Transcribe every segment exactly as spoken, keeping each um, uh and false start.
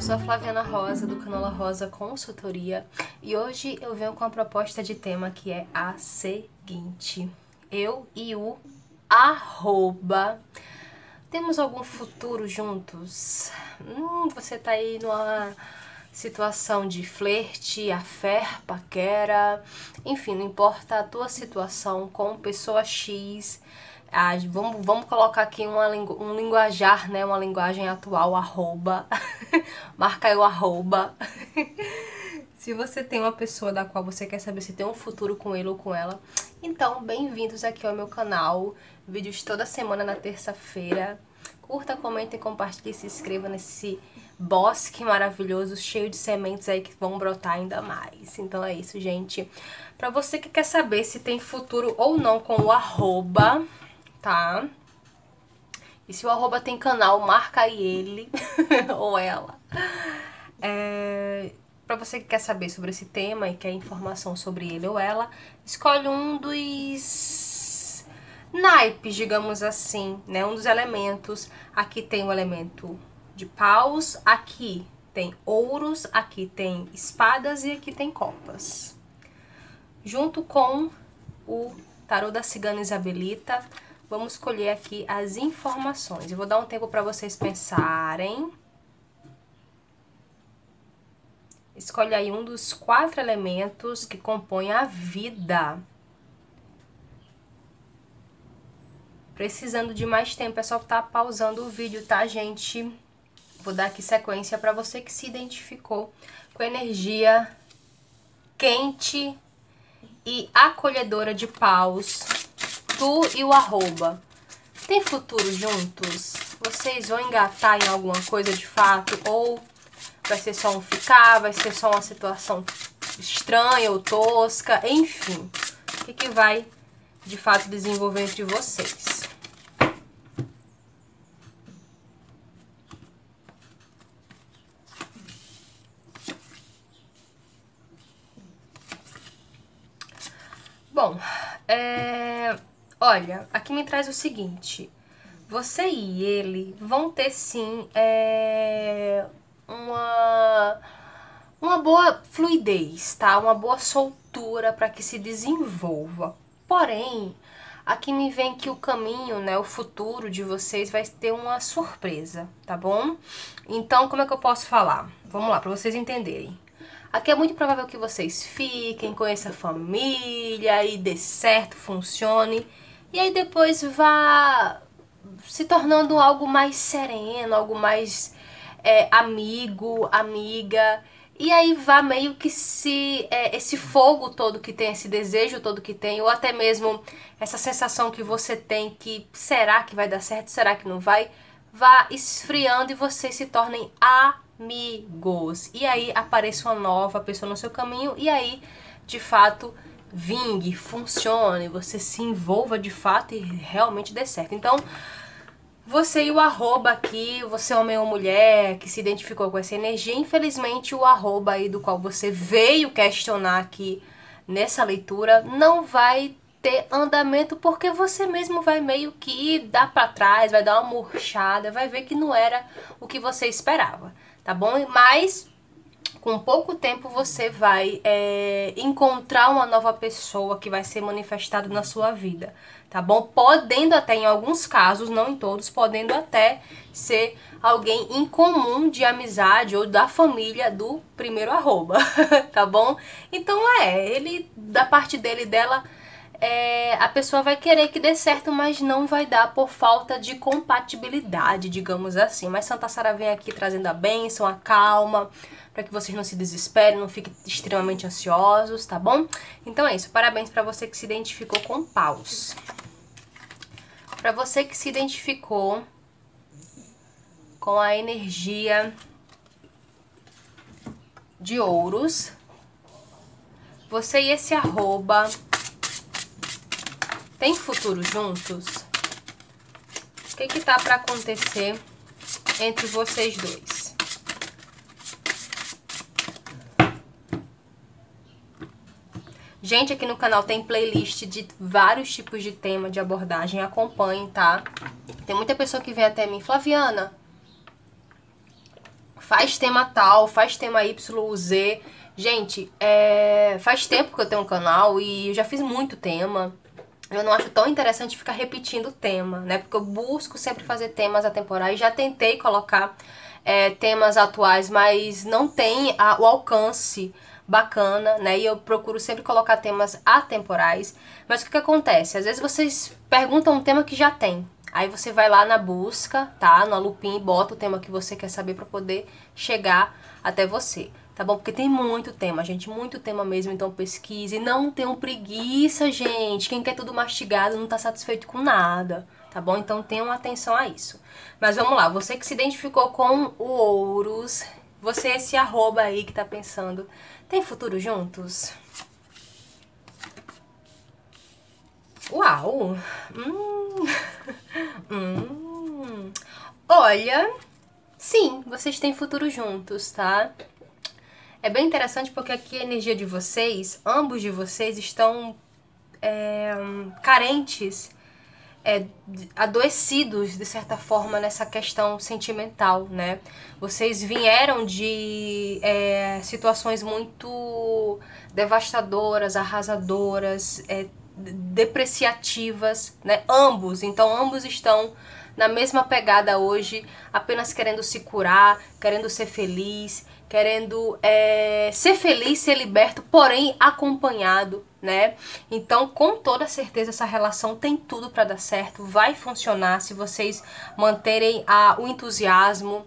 sou a Flaviana Rosa, do Canola Rosa Consultoria, e hoje eu venho com a proposta de tema que é a seguinte: eu e o arroba temos algum futuro juntos? Hum, você tá aí numa situação de flerte, affair, paquera, enfim, não importa a tua situação com pessoa X. Ah, vamos, vamos colocar aqui uma lingu, um linguajar, né? Uma linguagem atual, arroba. Marca aí o arroba. Se você tem uma pessoa da qual você quer saber se tem um futuro com ele ou com ela, então bem-vindos aqui ao meu canal. Vídeos toda semana na terça-feira. Curta, comenta e compartilhe e se inscreva nesse bosque maravilhoso, cheio de sementes aí que vão brotar ainda mais. Então é isso, gente. Pra você que quer saber se tem futuro ou não com o arroba, tá? E se o arroba tem canal, marca aí ele ou ela. É... Pra você que quer saber sobre esse tema e quer informação sobre ele ou ela, escolhe um dos naipes, digamos assim, né? Um dos elementos. Aqui tem o elemento de paus, aqui tem ouros, aqui tem espadas e aqui tem copas. Junto com o tarô da cigana Isabelita, vamos escolher aqui as informações. Eu vou dar um tempo para vocês pensarem. Escolhe aí um dos quatro elementos que compõem a vida. Precisando de mais tempo, é só tá pausando o vídeo, tá, gente? Vou dar aqui sequência para você que se identificou com a energia quente e acolhedora de paus. Tu e o arroba. Tem futuro juntos? Vocês vão engatar em alguma coisa de fato? Ou vai ser só um ficar? Vai ser só uma situação estranha ou tosca? Enfim, o que, que vai de fato desenvolver entre vocês? Bom, é... olha, aqui me traz o seguinte: você e ele vão ter sim é... uma, uma boa fluidez, tá? Uma boa soltura para que se desenvolva. Porém, aqui me vem que o caminho, né, o futuro de vocês vai ter uma surpresa, tá bom? Então, como é que eu posso falar? Vamos lá, para vocês entenderem. Aqui é muito provável que vocês fiquem, conheçam a família e dê certo, funcione. E aí depois vá se tornando algo mais sereno, algo mais é, amigo, amiga. E aí vá meio que se é, esse fogo todo que tem, esse desejo todo que tem, ou até mesmo essa sensação que você tem que será que vai dar certo, será que não vai, vá esfriando e vocês se tornem amigos. E aí apareça uma nova pessoa no seu caminho e aí, de fato, vingue, funcione, você se envolva de fato e realmente dê certo. Então, você e o arroba aqui, você homem ou mulher que se identificou com essa energia, infelizmente o arroba aí do qual você veio questionar aqui nessa leitura não vai ter andamento, porque você mesmo vai meio que dar pra trás, vai dar uma murchada, vai ver que não era o que você esperava, tá bom? Mas com pouco tempo você vai é, encontrar uma nova pessoa que vai ser manifestada na sua vida, tá bom? Podendo até, em alguns casos, não em todos, podendo até ser alguém em comum de amizade ou da família do primeiro arroba, tá bom? Então é, ele, da parte dele e dela, é, a pessoa vai querer que dê certo, mas não vai dar por falta de compatibilidade, digamos assim. Mas Santa Sara vem aqui trazendo a bênção, a calma, para que vocês não se desesperem, não fiquem extremamente ansiosos, tá bom? Então é isso, parabéns para você que se identificou com paus. Para você que se identificou com a energia de ouros, você e esse arroba tem futuro juntos? O que que tá para acontecer entre vocês dois? Gente, aqui no canal tem playlist de vários tipos de tema, de abordagem, acompanhem, tá? Tem muita pessoa que vem até mim, Flaviana, faz tema tal, faz tema Y, Z. Gente, é... faz tempo que eu tenho um canal e eu já fiz muito tema. Eu não acho tão interessante ficar repetindo o tema, né? Porque eu busco sempre fazer temas atemporais. Já tentei colocar é, temas atuais, mas não tem a, o alcance bacana, né? E eu procuro sempre colocar temas atemporais. Mas o que que acontece? Às vezes vocês perguntam um tema que já tem. Aí você vai lá na busca, tá? Na lupinha e bota o tema que você quer saber pra poder chegar até você. Tá bom? Porque tem muito tema, gente, muito tema mesmo, então pesquise. Não tenham preguiça, gente. Quem quer tudo mastigado não tá satisfeito com nada, tá bom? Então tenham atenção a isso. Mas vamos lá, você que se identificou com o Ouros, você esse arroba aí que tá pensando, tem futuro juntos? Uau! Hum. hum. Olha, sim, vocês têm futuro juntos, tá? É bem interessante porque aqui a energia de vocês, ambos de vocês, estão é, carentes, é, adoecidos, de certa forma, nessa questão sentimental, né? Vocês vieram de é, situações muito devastadoras, arrasadoras, é, depreciativas, né? Ambos, então ambos estão na mesma pegada hoje, apenas querendo se curar, querendo ser feliz, querendo é, ser feliz, ser liberto, porém acompanhado, né? Então, com toda certeza, essa relação tem tudo para dar certo, vai funcionar se vocês manterem a, o entusiasmo,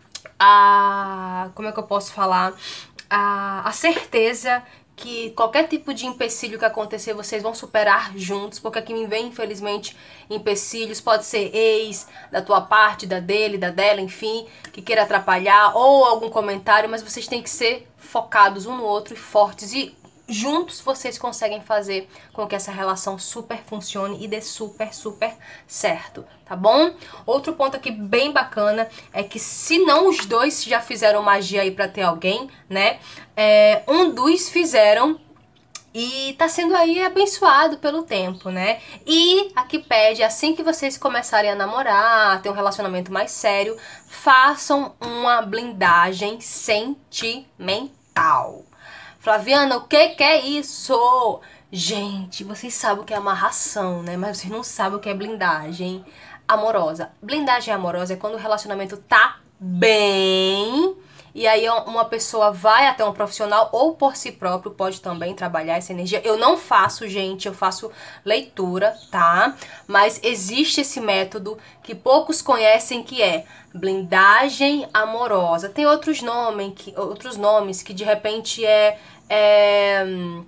a... como é que eu posso falar? A, a certeza que qualquer tipo de empecilho que acontecer, vocês vão superar juntos, porque aqui me vem, infelizmente, empecilhos, pode ser ex, da tua parte, da dele, da dela, enfim, que queira atrapalhar, ou algum comentário, mas vocês têm que ser focados um no outro e fortes, e juntos vocês conseguem fazer com que essa relação super funcione e dê super, super certo, tá bom? Outro ponto aqui bem bacana é que se não os dois já fizeram magia aí pra ter alguém, né? É, um dos fizeram e tá sendo aí abençoado pelo tempo, né? E aqui pede, assim que vocês começarem a namorar, ter um relacionamento mais sério, façam uma blindagem sentimental. Flaviana, o que que é isso? Gente, vocês sabem o que é amarração, né? Mas vocês não sabem o que é blindagem amorosa. Blindagem amorosa é quando o relacionamento tá bem, e aí uma pessoa vai até um profissional ou por si próprio pode também trabalhar essa energia. Eu não faço, gente, eu faço leitura, tá? Mas existe esse método que poucos conhecem, que é blindagem amorosa. Tem outros nomes que, outros nomes que de repente é... É,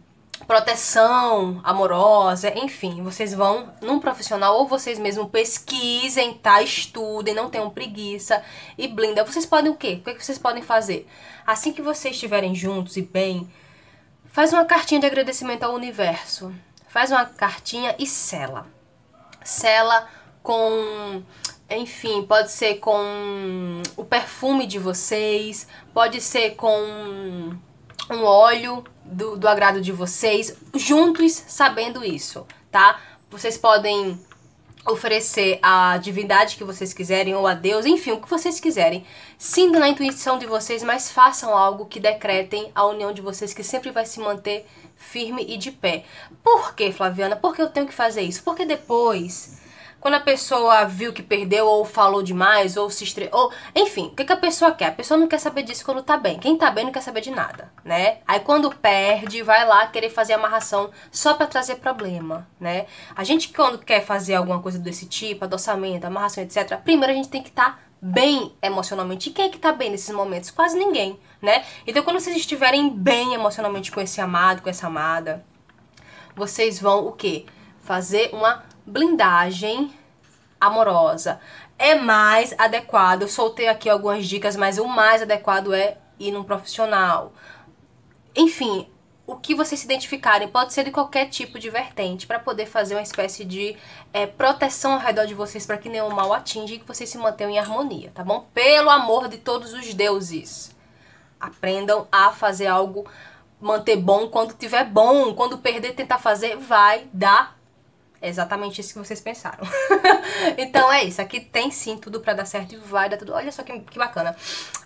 proteção amorosa, enfim, vocês vão num profissional ou vocês mesmos pesquisem, tá? Estudem, não tenham preguiça e blinda. Vocês podem o quê? O que vocês podem fazer? Assim que vocês estiverem juntos e bem, faz uma cartinha de agradecimento ao universo. Faz uma cartinha e sela. Sela com... Enfim, pode ser com o perfume de vocês, pode ser com um óleo do, do agrado de vocês, juntos sabendo isso, tá? Vocês podem oferecer a divindade que vocês quiserem, ou a Deus, enfim, o que vocês quiserem. Sintam na intuição de vocês, mas façam algo que decretem a união de vocês, que sempre vai se manter firme e de pé. Por que, Flaviana? Por que eu tenho que fazer isso? Porque depois... Quando a pessoa viu que perdeu, ou falou demais, ou se estressou, enfim, o que, que a pessoa quer? A pessoa não quer saber disso quando tá bem. Quem tá bem não quer saber de nada, né? Aí quando perde, vai lá querer fazer amarração só pra trazer problema, né? A gente quando quer fazer alguma coisa desse tipo, adoçamento, amarração, etcétera, primeiro a gente tem que estar tá bem emocionalmente. E quem é que tá bem nesses momentos? Quase ninguém, né? Então quando vocês estiverem bem emocionalmente com esse amado, com essa amada, vocês vão o quê? Fazer uma blindagem amorosa. É mais adequado, eu soltei aqui algumas dicas, mas o mais adequado é ir num profissional. Enfim, o que vocês se identificarem, pode ser de qualquer tipo de vertente, para poder fazer uma espécie de é, proteção ao redor de vocês, para que nenhum mal atinja e que vocês se mantenham em harmonia, tá bom? Pelo amor de todos os deuses, aprendam a fazer algo, manter bom quando tiver bom. Quando perder, tentar fazer, vai dar exatamente isso que vocês pensaram. Então é isso, aqui tem sim tudo pra dar certo e vai dar tudo. Olha só que, que bacana.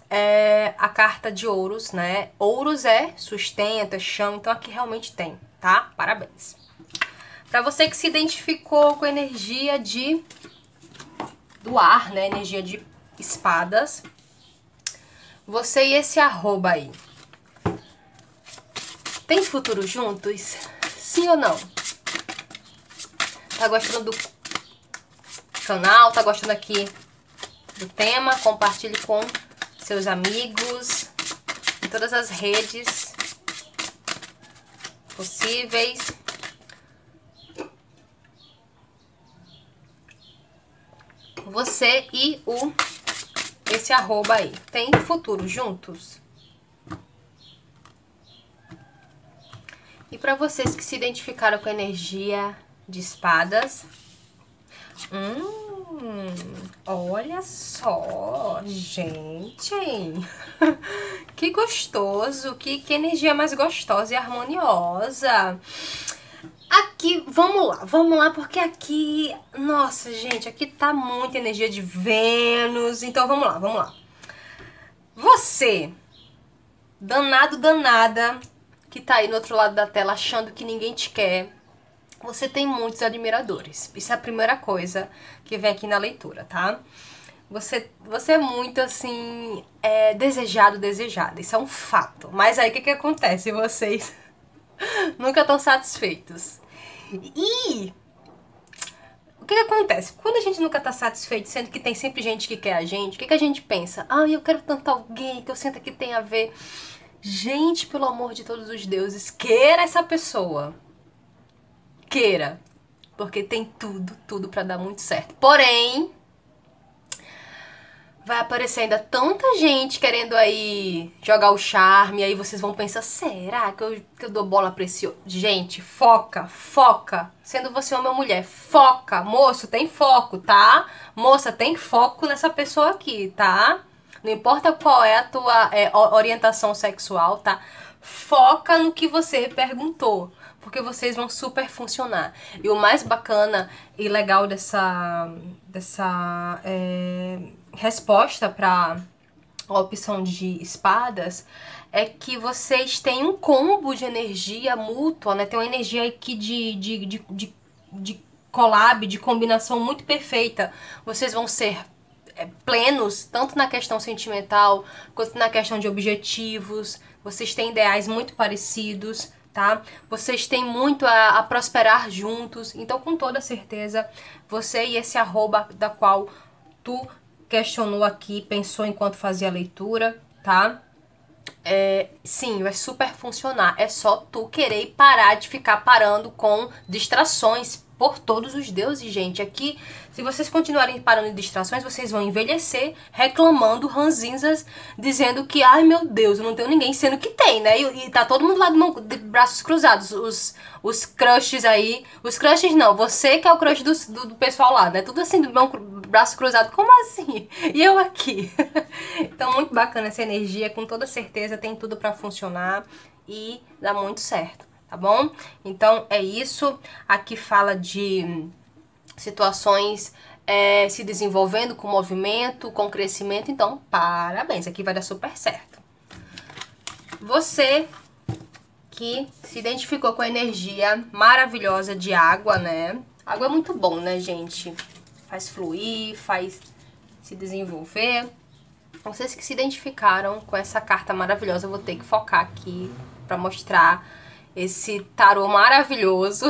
é a carta de ouros, né? Ouros é sustento, é chão, então aqui realmente tem, tá? Parabéns. Pra você que se identificou com a energia de do ar, né? Energia de espadas, você e esse arroba aí, tem futuro juntos? Sim ou não? Tá gostando do canal? Tá gostando aqui do tema? Compartilhe com seus amigos em todas as redes possíveis. Você e o esse arroba aí, tem futuro juntos? E para vocês que se identificaram com a energia de espadas, hum, olha só, gente, que gostoso, que, que energia mais gostosa e harmoniosa. Aqui, vamos lá, vamos lá, porque aqui, nossa, gente, aqui tá muita energia de Vênus, então vamos lá, vamos lá. Você, danado, danada, que tá aí no outro lado da tela achando que ninguém te quer, você tem muitos admiradores. Isso é a primeira coisa que vem aqui na leitura, tá? Você, você é muito, assim, é, desejado, desejada, isso é um fato. Mas aí, o que que acontece? Vocês nunca estão satisfeitos. E o que que acontece? Quando a gente nunca tá satisfeito, sendo que tem sempre gente que quer a gente, o que que a gente pensa? Ah, eu quero tanto alguém que eu sinto que tem a ver. Gente, pelo amor de todos os deuses, queira essa pessoa. Queira. Porque tem tudo, tudo pra dar muito certo. Porém, vai aparecer ainda tanta gente querendo aí jogar o charme, aí vocês vão pensar, será que eu, que eu dou bola pra esse... Gente, foca, foca. Sendo você homem ou mulher, foca. Moço, tem foco, tá? Moça, tem foco nessa pessoa aqui, tá? Não importa qual é a tua é, orientação sexual, tá? Foca no que você perguntou, porque vocês vão super funcionar. E o mais bacana e legal dessa, dessa é, resposta para a opção de espadas é que vocês têm um combo de energia mútua, né? Tem uma energia aqui de, de, de, de, de collab, de combinação muito perfeita. Vocês vão ser plenos, tanto na questão sentimental, quanto na questão de objetivos. Vocês têm ideais muito parecidos, tá? Vocês têm muito a, a prosperar juntos. Então, com toda certeza, você e esse arroba da qual tu questionou aqui, pensou enquanto fazia a leitura, tá? É, sim, vai super funcionar. É só tu querer parar de ficar parando com distrações. Por todos os deuses, gente. Aqui, se vocês continuarem parando em distrações, vocês vão envelhecer reclamando, ranzinzas, dizendo que, ai meu Deus, eu não tenho ninguém, sendo que tem, né? E, e tá todo mundo lá de, mão, de braços cruzados, os, os crushes aí. Os crushes não, você que é o crush do, do, do pessoal lá, né? Tudo assim, de mão, braço cruzado, como assim? E eu aqui. Então, muito bacana essa energia, com toda certeza tem tudo pra funcionar e dá muito certo. Tá bom? Então é isso. Aqui fala de situações é, se desenvolvendo com movimento, com crescimento. Então, parabéns. Aqui vai dar super certo. Você que se identificou com a energia maravilhosa de água, né? Água é muito bom, né, gente? Faz fluir, faz se desenvolver. Vocês que se identificaram com essa carta maravilhosa, eu vou ter que focar aqui pra mostrar esse tarô maravilhoso.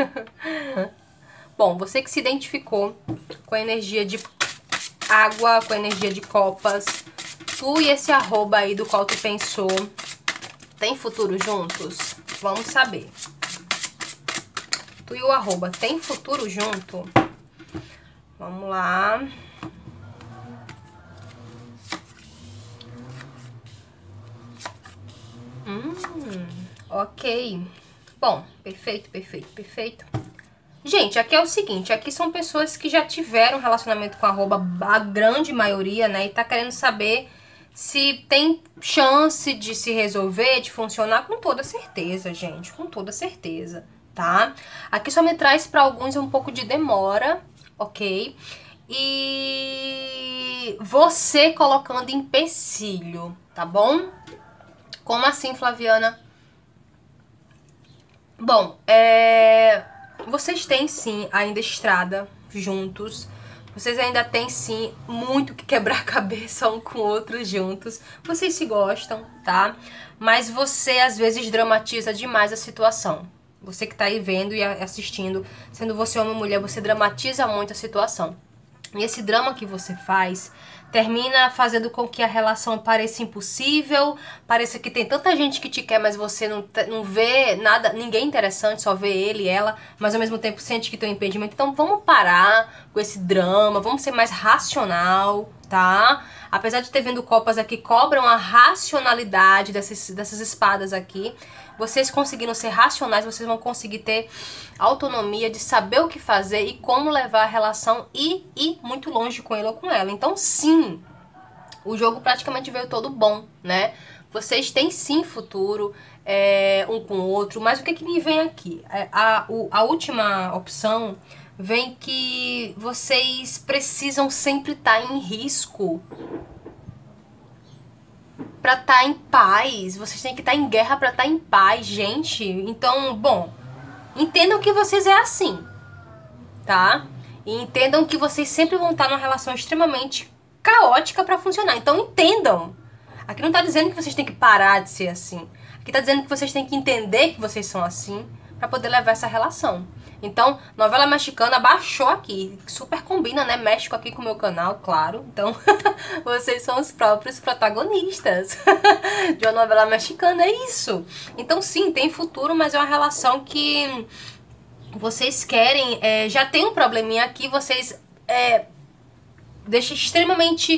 Bom, você que se identificou com a energia de água, com a energia de copas, tu e esse arroba aí do qual tu pensou, tem futuro juntos? Vamos saber. Tu e o arroba, tem futuro junto? Vamos lá. Hum... Ok. Bom, perfeito, perfeito, perfeito. Gente, aqui é o seguinte, aqui são pessoas que já tiveram relacionamento com arroba, a grande maioria, né? E tá querendo saber se tem chance de se resolver, de funcionar, com toda certeza, gente. Com toda certeza, tá? Aqui só me traz pra alguns um pouco de demora, ok? E... de você colocando empecilho, tá bom? Como assim, Flaviana? Bom, é... vocês têm sim ainda estrada juntos. Vocês ainda têm sim muito que quebrar a cabeça um com o outro juntos. Vocês se gostam, tá? Mas você às vezes dramatiza demais a situação. Você que tá aí vendo e assistindo, sendo você homem ou mulher, você dramatiza muito a situação. E esse drama que você faz termina fazendo com que a relação pareça impossível, pareça que tem tanta gente que te quer, mas você não, não vê nada, ninguém interessante, só vê ele e ela, mas ao mesmo tempo sente que tem um impedimento. Então vamos parar com esse drama, vamos ser mais racional, tá? Apesar de ter vindo copas aqui, cobram a racionalidade dessas, dessas espadas aqui. Vocês conseguindo ser racionais, vocês vão conseguir ter autonomia de saber o que fazer e como levar a relação e ir muito longe com ele ou com ela. Então sim, o jogo praticamente veio todo bom, né? Vocês têm sim futuro é, um com o outro, mas o que que me vem aqui? A, a, a última opção vem que vocês precisam sempre estar em risco pra estar em paz. Vocês têm que estar em guerra pra estar em paz, gente. Então, bom, entendam que vocês é assim, tá? E entendam que vocês sempre vão estar numa relação extremamente caótica pra funcionar. Então entendam. Aqui não tá dizendo que vocês têm que parar de ser assim. Aqui tá dizendo que vocês têm que entender que vocês são assim pra poder levar essa relação. Então, novela mexicana baixou aqui. Super combina, né? México aqui com o meu canal, claro. Então, vocês são os próprios protagonistas de uma novela mexicana, é isso. Então, sim, tem futuro, mas é uma relação que vocês querem... É, já tem um probleminha aqui, vocês é, deixam extremamente...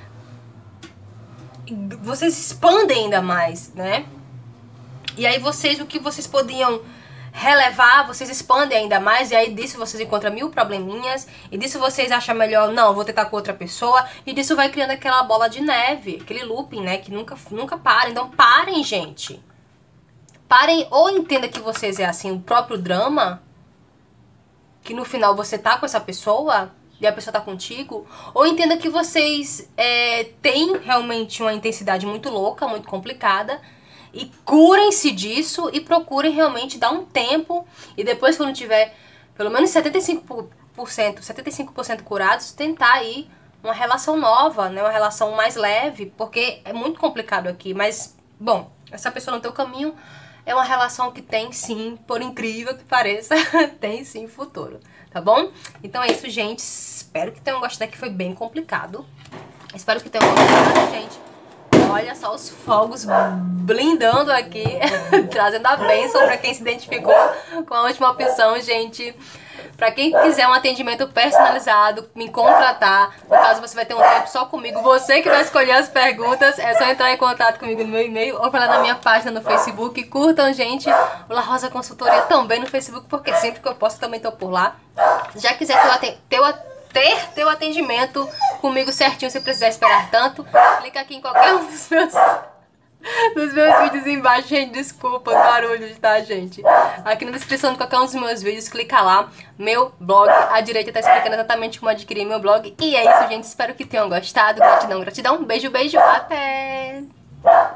Vocês expandem ainda mais, né? E aí vocês, o que vocês podiam... relevar, vocês expandem ainda mais, e aí disso vocês encontram mil probleminhas, e disso vocês acham melhor, não, vou tentar com outra pessoa, e disso vai criando aquela bola de neve, aquele looping, né, que nunca, nunca para. Então parem, gente. Parem, ou entenda que vocês é assim, o próprio drama, que no final você tá com essa pessoa, e a pessoa tá contigo, ou entenda que vocês é, têm realmente uma intensidade muito louca, muito complicada, e curem-se disso e procurem realmente dar um tempo. E depois, quando tiver pelo menos setenta e cinco por cento, setenta e cinco por cento curados, tentar aí uma relação nova, né? Uma relação mais leve, porque é muito complicado aqui. Mas, bom, essa pessoa no teu caminho é uma relação que tem sim, por incrível que pareça, tem sim futuro, tá bom? Então é isso, gente. Espero que tenham gostado, que foi bem complicado. Espero que tenham gostado, gente. Olha só os fogos blindando aqui, trazendo a bênção pra quem se identificou com a última opção, gente. Pra quem quiser um atendimento personalizado, me contratar. No caso, você vai ter um tempo só comigo. Você que vai escolher as perguntas, é só entrar em contato comigo no meu e-mail ou lá na minha página no Facebook. Curtam, gente, o La Rosa Consultoria também no Facebook, porque sempre que eu posso, eu também tô por lá. Se já quiser ter, ter, ter teu atendimento comigo certinho, se precisar esperar tanto, clica aqui em qualquer um dos meus... nos meus vídeos embaixo, gente, desculpa o barulho, tá, gente? Aqui na descrição de qualquer um dos meus vídeos, clica lá, meu blog, à direita tá explicando exatamente como adquirir meu blog. E é isso, gente, espero que tenham gostado, gratidão, gratidão, beijo, beijo, até!